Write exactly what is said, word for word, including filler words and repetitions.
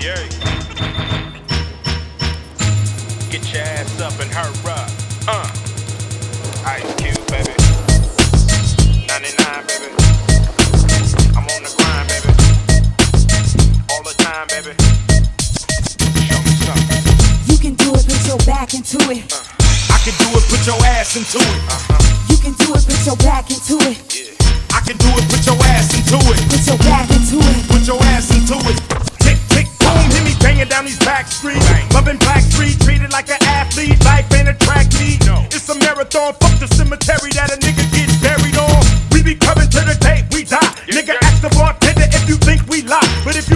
yeah. Get your ass up and hurry up. Uh. Ice Cube, baby. ninety-nine, baby. I'm on the grind, baby. All the time, baby. Show me something. You can do it, put your back into it. Uh. I can do it, put your ass into it. Uh-huh. You can do it, put your back into it. Yeah. I can do it, put your ass into it. Put your back into it. Put your ass into it. Tick, tick, boom, hit me banging down these back streets. Bumping Black Street, treated like an athlete. Life ain't a track meet. No. It's a marathon, fuck the cemetery that a nigga gets buried on. We be coming to the day we die. Yeah, Nigga, yeah. ask the bartender if you think we lie. But if